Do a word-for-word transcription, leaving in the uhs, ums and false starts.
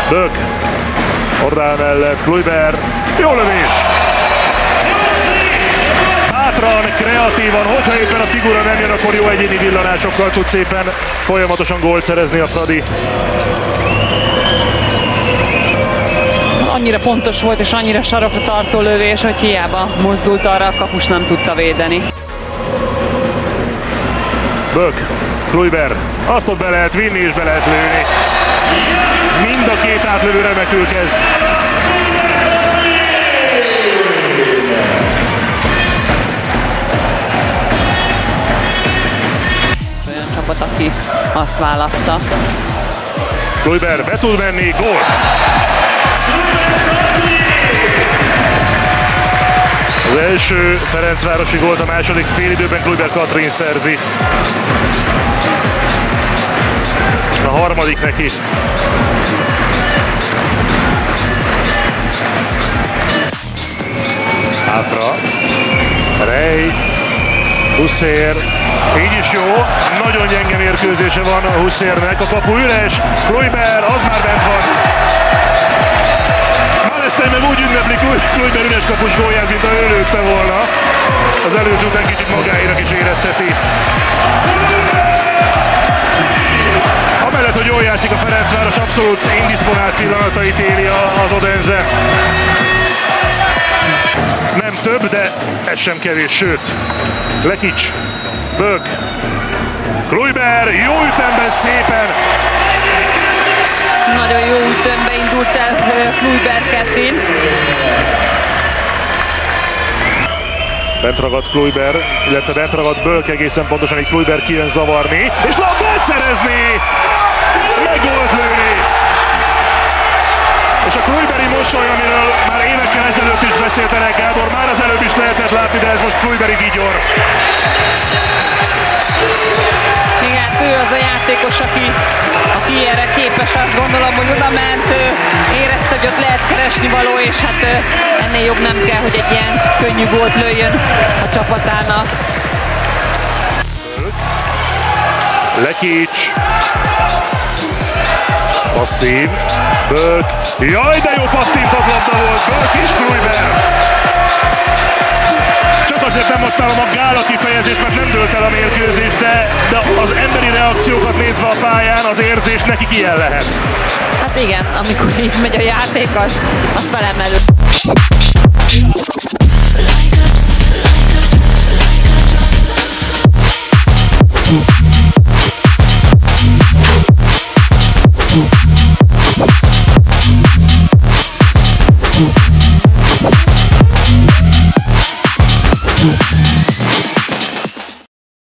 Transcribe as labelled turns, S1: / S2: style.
S1: Bök. Ordál mellett Kluiber. Jó lövés! Bátran, kreatívan, hogyha éppen a figura nem jön, akkor jó egyéni villanásokkal tud szépen folyamatosan gólt szerezni a Fradi.
S2: Annyira pontos volt és annyira sarokra tartó lövés, hogy hiába mozdult arra, a kapus nem tudta védeni.
S1: Bök, Kluiber, azt ott be lehet vinni és be lehet lőni. Mind a két átlövő remekül kezd.
S2: Olyan csapat, aki azt válassza.
S1: Kluiber be tud menni, gól! Az első ferencvárosi gólt a második félidőben Kluiber Katrin szerzi. A harmadik neki. Hátra. Rej. Huszér. Így is jó. Nagyon gyenge mérkőzése van a Huszérnek. A kapu üres. Kluiber, az már bent van. Maleszter meg úgy ünnepli Kluiber üres kapus gólját, mint ha ő lőtte volna. Az előző után kicsit magáénak is érezheti. Amellett, hogy jól játszik a Ferencváros, abszolút indisponált pillanatait éli az Odense. Nem több, de ez sem kevés, sőt. Lekics, Bök, Kluiber, jó ütemben szépen.
S2: Nagyon jó ütemben indult el Kluiber Katrin.
S1: Bent ragadt Kluiber, illetve bent ragadt Bök, egészen pontosan így Kluiber kijön zavarni, és labdát szerezni! Meg gólt lőni! És a Kluiberi mosoly, amiről már évekkel ezelőtt is beszélt Elek Gábor, már az előbb is lehetett látni, de ez most Kluiberi vigyor.
S2: Igen, ő az a játékos, aki, aki erre képes, azt gondolom, hogy oda ment, érezte, hogy ott lehet keresni való, és hát ennél jobb nem kell, hogy egy ilyen könnyű gólt lőjön a csapatának.
S1: Lekics. Passzív. Bök. Jaj, de jó pattintott labda volt. Bök és Kluiber. Csak azért nem használom a gála kifejezést, mert nem dőlt el a mérkőzés, de, de az emberi reakciókat nézve a pályán, az érzés nekik ilyen lehet.
S2: Hát igen, amikor így megy a játék, az, az felemelő.